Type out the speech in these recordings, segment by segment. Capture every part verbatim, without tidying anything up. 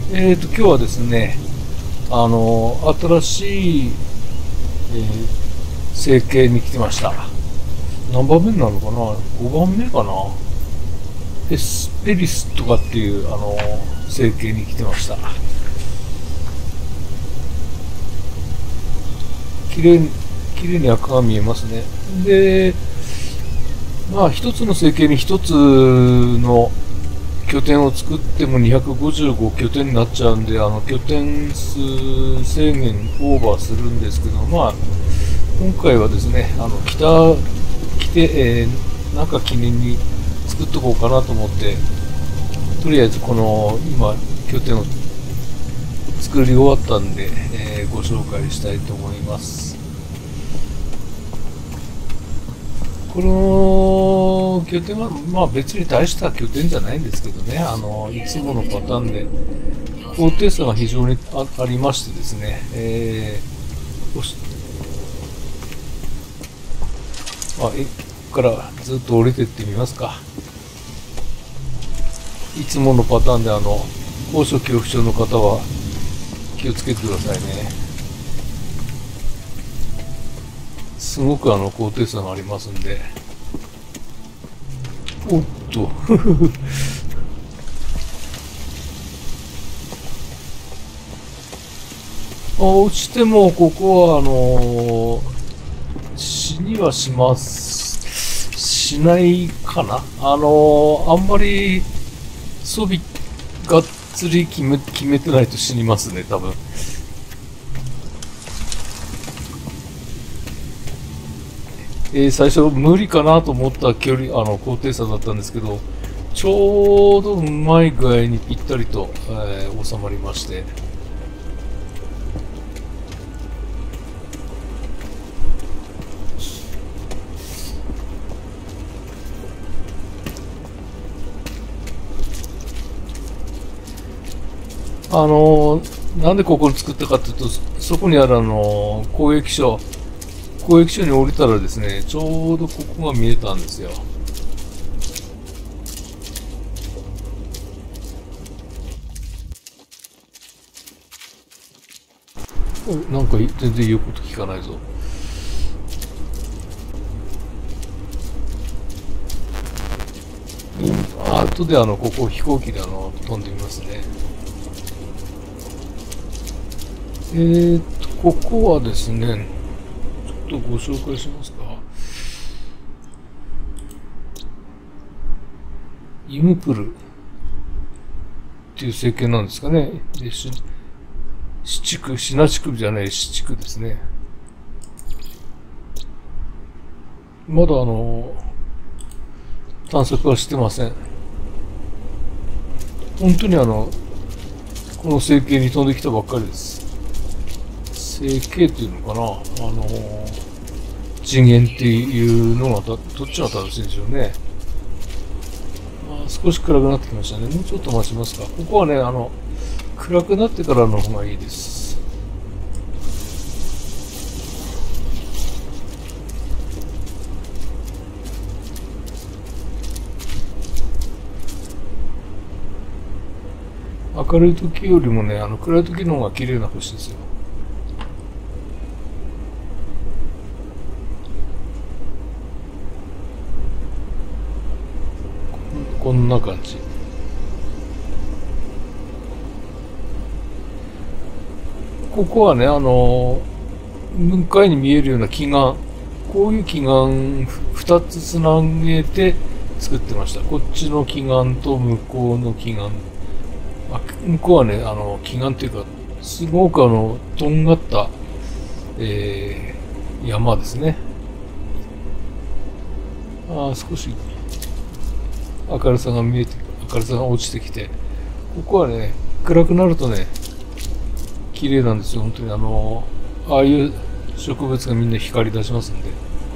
えーと、今日はですね、あの、新しい、えー成形に来てました。何番目になるのかな？ ご 番目かな？エスペリスとかっていう、あの、成形に来てました。綺麗に、綺麗に赤が見えますね。で、まあ、一つの成形に一つの拠点を作ってもにひゃくごじゅうご拠点になっちゃうんで、あの拠点数制限オーバーするんですけど、まあ、今回はですね、あの北来て、えー、なんか記念に作っとこうかなと思って、とりあえずこの今拠点を作り終わったんで、えー、ご紹介したいと思います。この拠点は、まあ別に大した拠点じゃないんですけどね、あの、いつものパターンで、高低差が非常に あ, ありましてですね、えー、まあ、ここからずっと降りていってみますか。いつものパターンで、あの、高所恐怖症の方は気をつけてくださいね。すごくあの高低差がありますんで。おっとあ、落ちてもここはあのー、死にはしますしないかな。あのー、あんまり装備がっつり決め決めてないと死にますね、多分。えー、最初無理かなと思った距離、あの高低差だったんですけど、ちょうどうまい具合にぴったりと、えー、収まりまして、あのー、なんでここに作ったかというと、そこにあるあのー、交易所交易所に降りたらですね、ちょうどここが見えたんですよ。なんか全然言うこと聞かないぞ。あとであのここ飛行機であの飛んでみますね。えーとここはですね、ちょっとご紹介しますか。イムプルっていう政権なんですかね。でしシチク、シナチクじゃないシチクですね。まだあの探索はしてません。本当にあのこの政権に飛んできたばっかりです。政権っていうのかな、あの次元っていうのがどっちが正しいんでしょうね。まあ、少し暗くなってきましたね。もうちょっと待ちますか。ここはね、あの暗くなってからの方がいいです。明るい時よりもね、あの暗い時の方が綺麗な星ですよ。こんな感じ。ここはね、あの向かいに見えるような奇岩、こういう奇岩ふたつつなげて作ってました。こっちの奇岩と向こうの奇岩。向こうはね、あの奇岩っていうか、すごくあのとんがった、えー、山ですね。あ、少し明るさが見えて、明るさが落ちてきて、ここはね、暗くなるとね、綺麗なんですよ。本当にあのああいう植物がみんな光り出しますんで。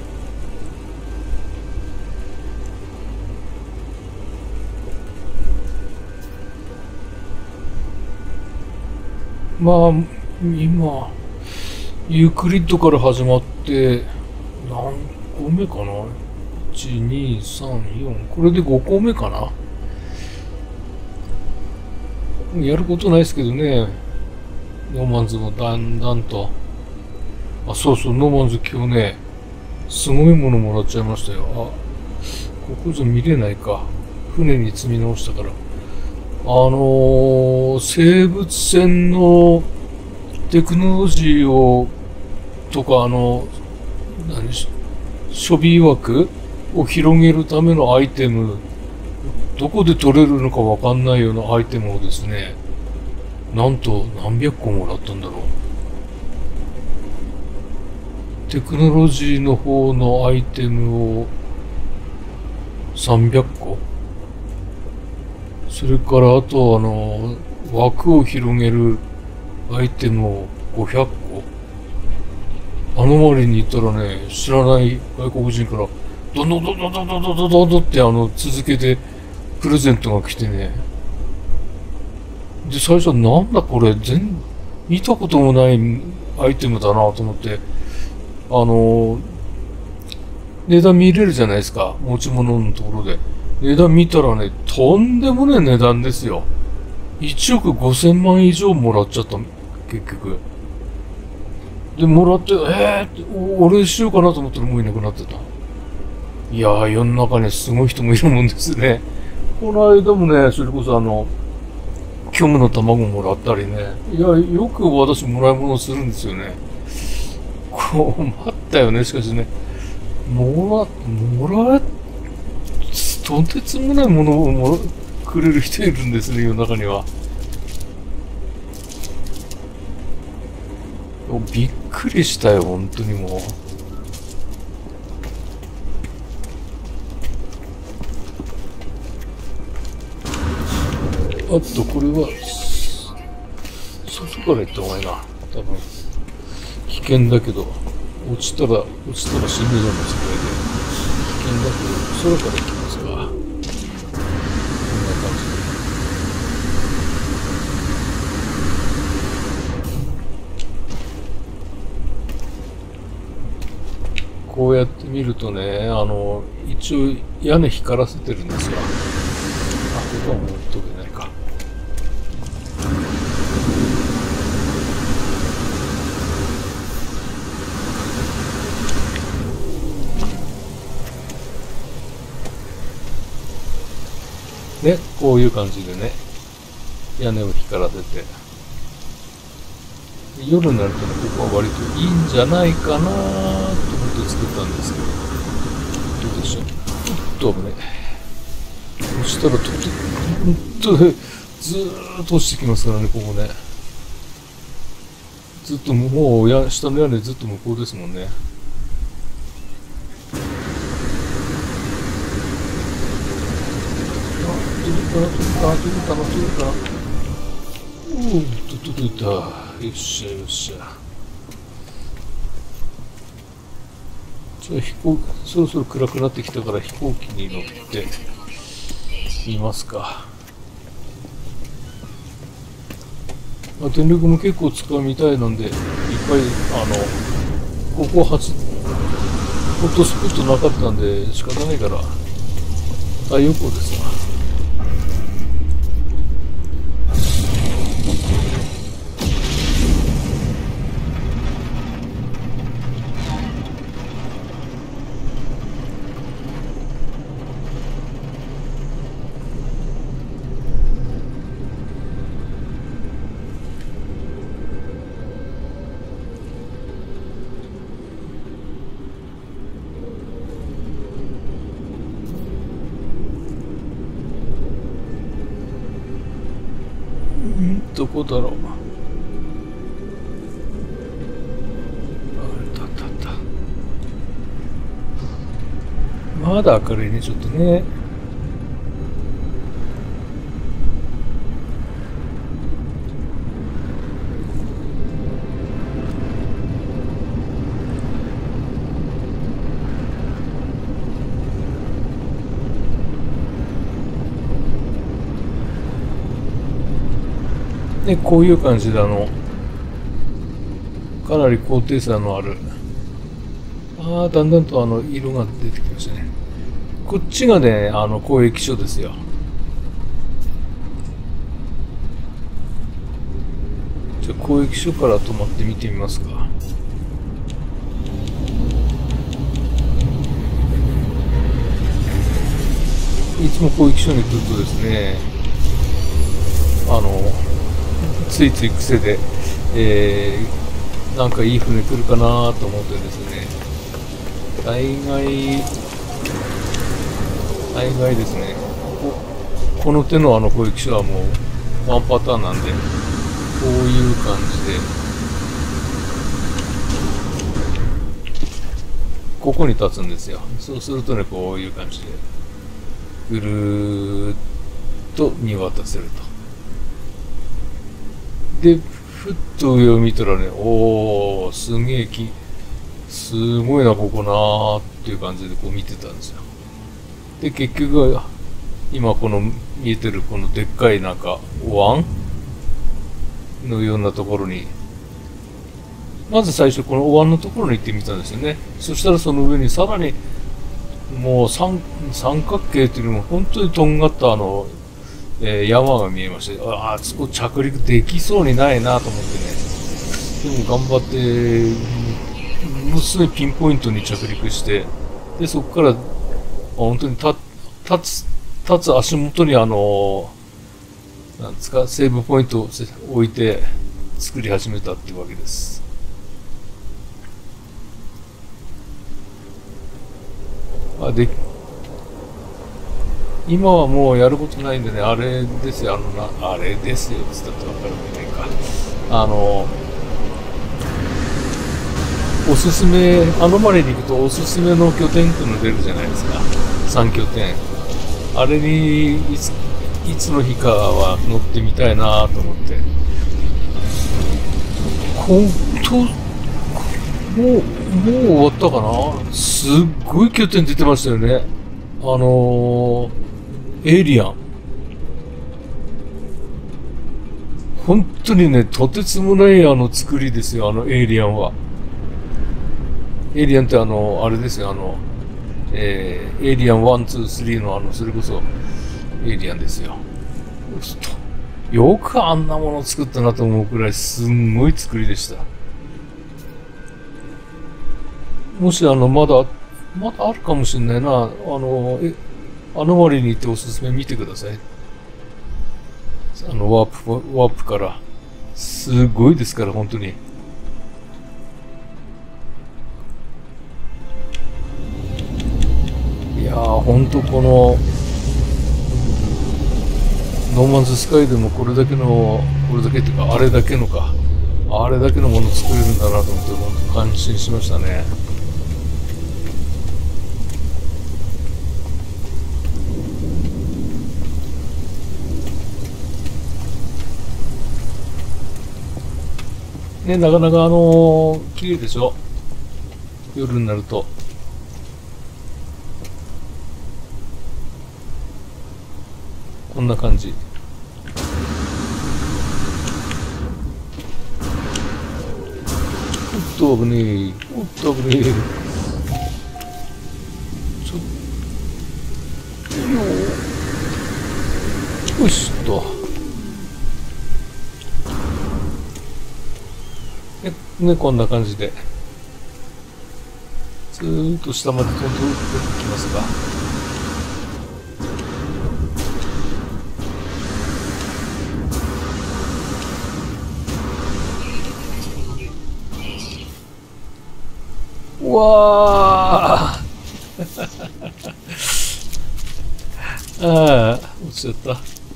まあ今ユークリッドから始まって何個目かな、いち、に、さん、よん、これでごこめかな。 やることないですけどね。ノーマンズもだんだんと。あ、そうそう、ノーマンズ今日ね、すごいものもらっちゃいましたよ。あ、ここじゃ見れないか。船に積み直したから。あのー、生物船のテクノロジーを、とか、あの、何し、守備枠を広げるためのアイテム、どこで取れるのかわかんないようなアイテムをですね、なんと何百個もらったんだろう。テクノロジーの方のアイテムをさんびゃっこ。それからあとあの、枠を広げるアイテムをごひゃっこ。あの周りに行ったらね、知らない外国人から、どんどんどんどんどんどんどんどんどんどんってあの、続けてプレゼントが来てね。で、最初なんだこれ、全、見たこともないアイテムだなと思って、あの、値段見れるじゃないですか。持ち物のところで。値段見たらね、とんでもない値段ですよ。いちおくごせんまん以上もらっちゃった、結局。で、もらって、えーって、お俺しようかなと思ったらもういなくなってた。いやー、世の中にすごい人もいるもんですね。この間もね、それこそあの、虚無の卵もらったりね。いや、よく私もらい物するんですよね。困ったよね、しかしね。もら、もらえ、とてつもないものをもくれる人いるんですね、世の中には。びっくりしたよ、本当にもう。あと、これは、外から行った方がいいな。多分、危険だけど、落ちたら、落ちたら死ぬような世界で、危険だけど、空から行きますか。こんな感じで。こうやって見るとね、あの、一応屋根光らせてるんですよ。あ、ここはもう飛べないか。ね、こういう感じでね、屋根を光らせて。夜になるとね、ここは割といいんじゃないかなと思って作ったんですけど、どうでしょう。ちょっと危ね。そしたらとって、ほんと、ずーっと落ちてきますからね、ここね。ずっともう、や、下の屋根ずっと向こうですもんね。取れた、取れた、取れたな、取れたな。おお、と、取れた。よっしゃ、よっしゃ。じゃあ飛行機、そろそろ暗くなってきたから飛行機に乗ってみますか。まあ、電力も結構使うみたいなんで、いっぱい、あの、ここはち、ホットスポットなかったんで仕方ないから、太陽光ですわ。どこだろう。あったあったあった。まだ明るいね、ちょっとね。で、こういう感じであの、かなり高低差のある。ああ、だんだんとあの、色が出てきましたね。こっちがね、あの、交易所ですよ。 じゃあ交易所から止まって見てみますか。いつも交易所に来るとですね、あのついつい癖で、えー、なんかいい船来るかなと思ってですね、大概大概ですね、こ, この手のあの交易所はもうワンパターンなんで、こういう感じでここに立つんですよ。そうするとね、こういう感じでぐるーっと見渡せると。で、ふっと上を見たらね、おー、すげえき、すごいな、ここなーっていう感じでこう見てたんですよ。で、結局は、今この見えてるこのでっかいなんか、お椀のようなところに、まず最初このお椀のところに行ってみたんですよね。そしたらその上にさらに、もう三三角形っていうのも本当にとんがったあの、えー、山が見えまして、ああ、そこ着陸できそうにないなと思ってね。でも頑張って、ものすごいピンポイントに着陸して、で、そこから、本当に立つ、立つ足元にあの、なんですか、セーブポイントを置いて作り始めたっていうわけです。あ、で、今はもうやることないんでね、あれですよ、あのな、あれですよ、つったってわかるんじゃないか。あの、おすすめ、アノマリに行くとおすすめの拠点っていうの出るじゃないですか。さん拠点。あれにいつ、いつの日かは乗ってみたいなと思って。ほんと、もう、もう終わったかな。すっごい拠点出てましたよね。あのー、エイリアン。本当にね、とてつもないあの作りですよ、あのエイリアンは。エイリアンってあの、あれですよ、あの、えー、エイリアンワン、ツー、スリーのあの、それこそ、エイリアンですよ。よくあんなもの作ったなと思うくらい、すんごい作りでした。もしあの、まだ、まだあるかもしれないな。あの、え、あの割に行っておすすめ見てください。あの、ワープ、ワープから。すごいですから、本当に。いやー、ほんとこの、ノーマンズスカイでもこれだけの、これだけっていうか、あれだけのか。あれだけのもの作れるんだなと思って、本当感心しましたね。ね、なかなかあのー、綺麗でしょ。夜になると。こんな感じ。おっと危ねえ。おっと危ねえ。ちょっとよしっと。ね、ね、こんな感じで。ずーっと下まで飛んでいきますが。うわーああ、落ちちゃった。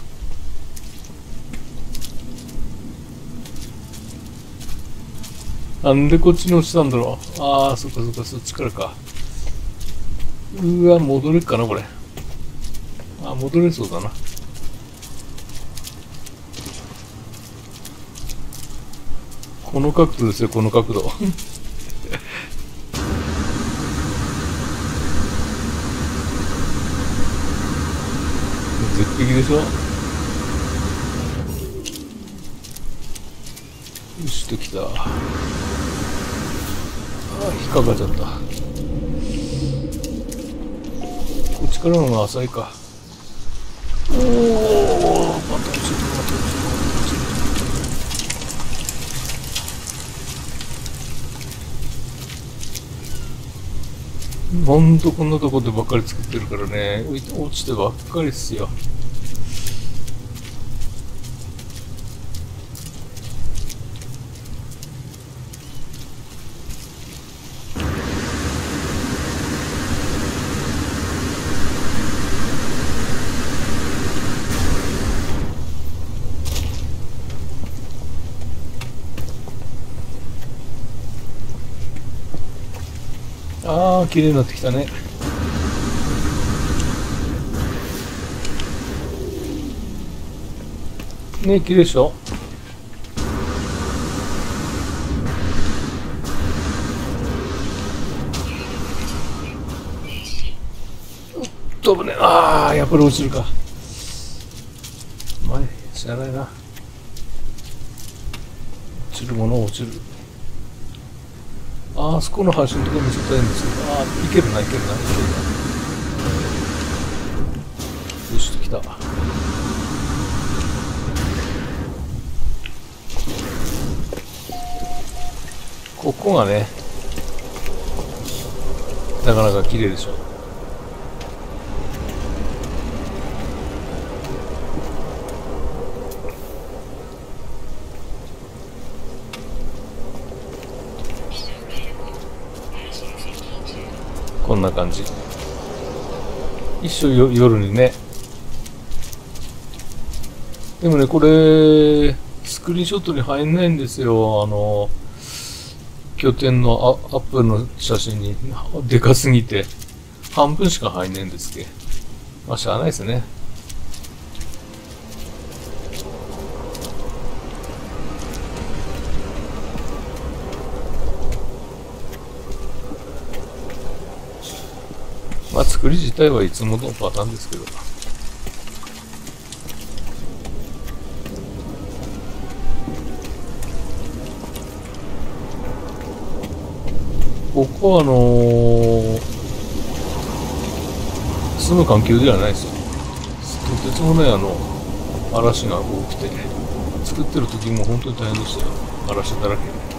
なんでこっちに落ちたんだろう。ああ、そっかそっか、そっちからか。うわ、戻れっかな、これ。あ、戻れそうだな。この角度ですよ、この角度。絶壁でしょ。よしときた。あ、引っかかっちゃった。こっちからの方が浅いか。おお、また落ちる、また落ちる、また落ちる。 ほんとこんなとこでばっかり作ってるからね、落ちてばっかりっすよ。ああ、綺麗になってきたね。ね、綺麗でしょ。飛ぶね。ああ、やっぱり落ちるか。まあ、しゃあないな。落ちるもの落ちる。ああそこの橋のところ見せたいんですけど、ああ、いけるな、いけるな、いけるな。よし、来た。ここがね、なかなか綺麗でしょ。こんな感じ。一緒よ夜にね。でもね、これ、スクリーンショットに入んないんですよ。あの、拠点のアップの写真に。でかすぎて。半分しか入んないんですけど。まあ、しゃあないですね。まあ、作り自体はいつものパターンですけど。ここはあのー、住む環境ではないですよ。とてつもないあの、嵐が多くて、作ってる時も本当に大変でしたよ。嵐だらけで。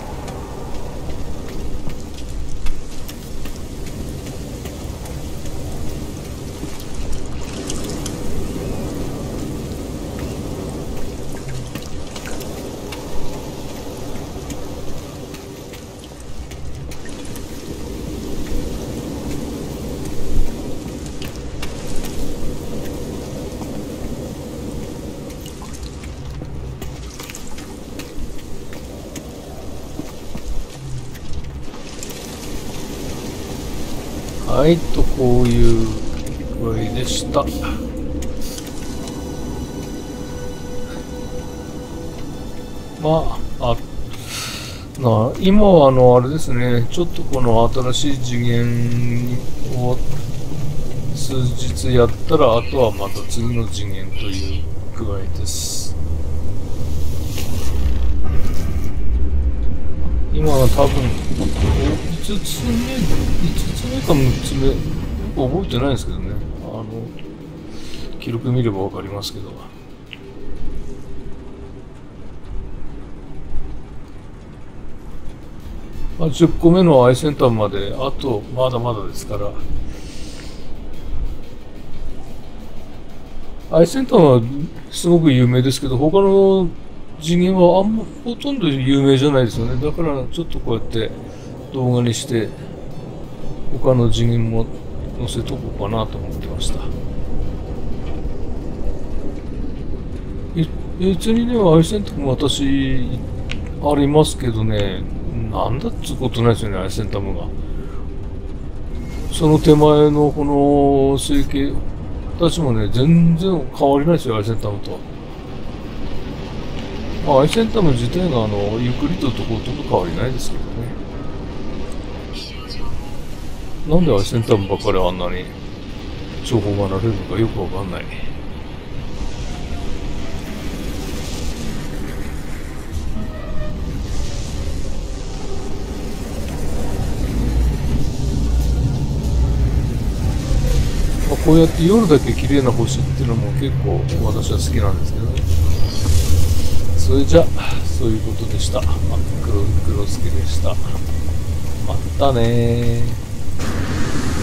はいと、こういう具合でした。まあ、あ、な今はあの、あれですね、ちょっとこの新しい次元を数日やったら、あとはまた次の次元という具合です。今は多分、いつつめ、いつつめかむっつめ、覚えてないんですけどね。あの、記録見ればわかりますけど。まあ、じゅっこめのアイセンターまで、あと、まだまだですから。アイセンターはすごく有名ですけど、他の次元はあんま、ほとんど有名じゃないですよね。だから、ちょっとこうやって動画にして、他の次元も載せとこうかなと思ってました。別にね、アイセンターも私、ありますけどね、なんだっつうことないですよね、アイセンタムが。その手前のこの整形、私もね、全然変わりないですよ、アイセンタムと。まあ、アイセンタム自体があの、ユークリッドとほとんど変わりないですけどね。なんでアイセンタムばっかりあんなに情報がなれるのかよくわかんない。まあ、こうやって夜だけ綺麗な星っていうのも結構私は好きなんですけどね。それじゃそういうことでした。まあ、黒黒助でした。またねー。